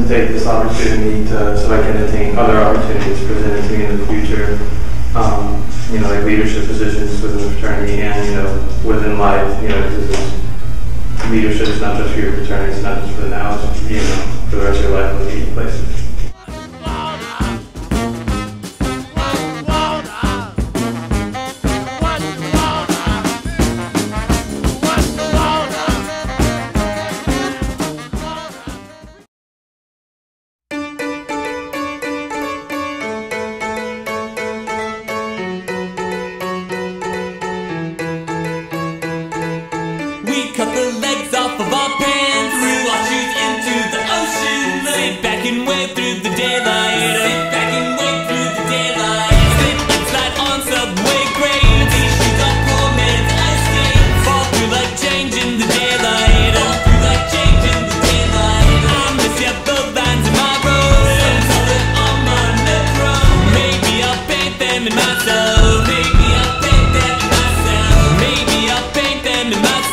to take this opportunity so I can attain other opportunities presented to me in the future. You know, like leadership positions within the fraternity and, you know, within life, you know, because leadership is not just for your fraternity, it's not just for the now, it's, you know, for the rest of your life will lead you places. Cut the legs off of our pants, threw our shoes into the ocean. Sit back and wait through the daylight. Sit back and wait through the daylight. Slip and slide on subway grades. These shoes are poor man's ice skates. Fall through like change in the daylight. Fall through like change in the daylight. I miss yellow lines in my road. Some color on my metro. Maybe I'll paint them in myself. Maybe I'll paint them in myself. Maybe I'll paint them in myself.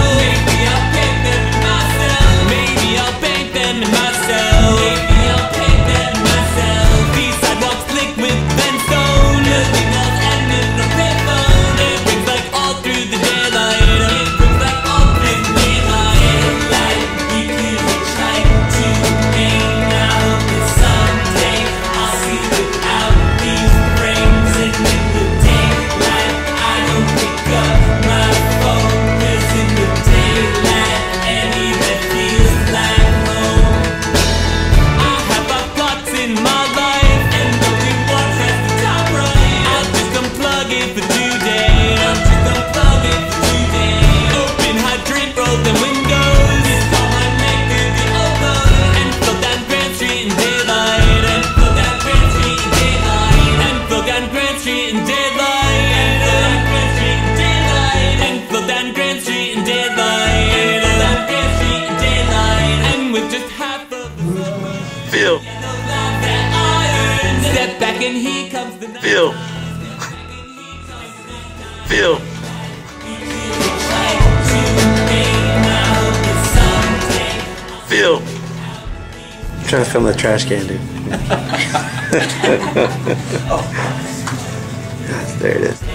Step back and here comes the night. Feel. I'm trying to film the trash can, dude. There it is.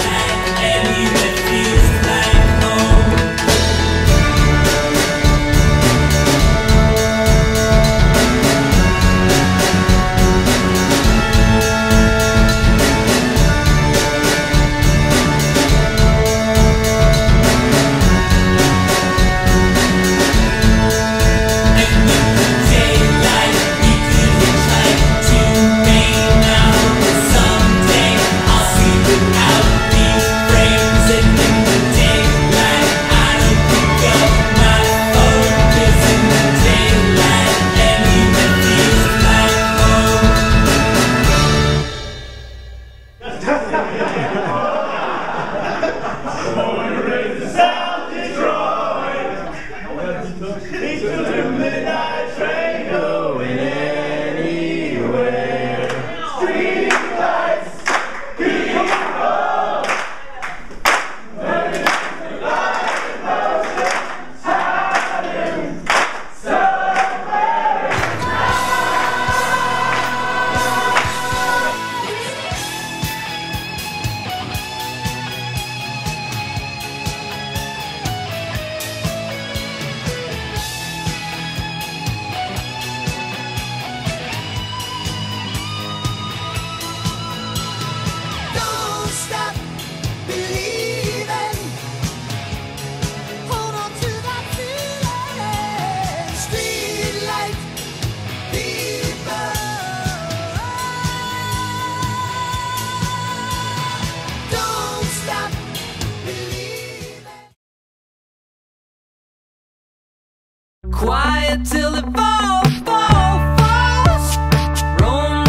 Quiet till it falls, falls. Roam,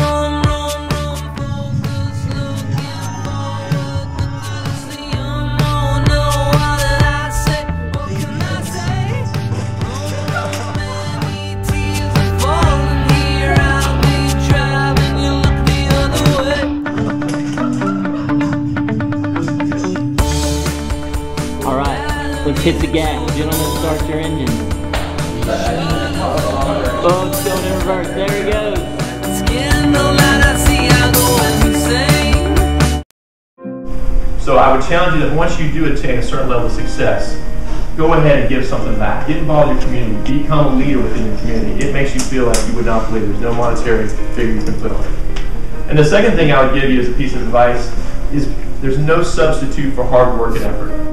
focus, looking forward, but the unknown. Oh, what did I say? What can I say? Oh, many tears are falling here. I'll be driving you look the other way. All right, let's hit the gas. Gentlemen, start your engines. Oh, don't ever So I would challenge you that once you do attain a certain level of success, go ahead and give something back. Get involved in your community. Become a leader within your community. It makes you feel like you would not believe. There's no monetary figure you can put on it. And the second thing I would give you as a piece of advice is there's no substitute for hard work and effort.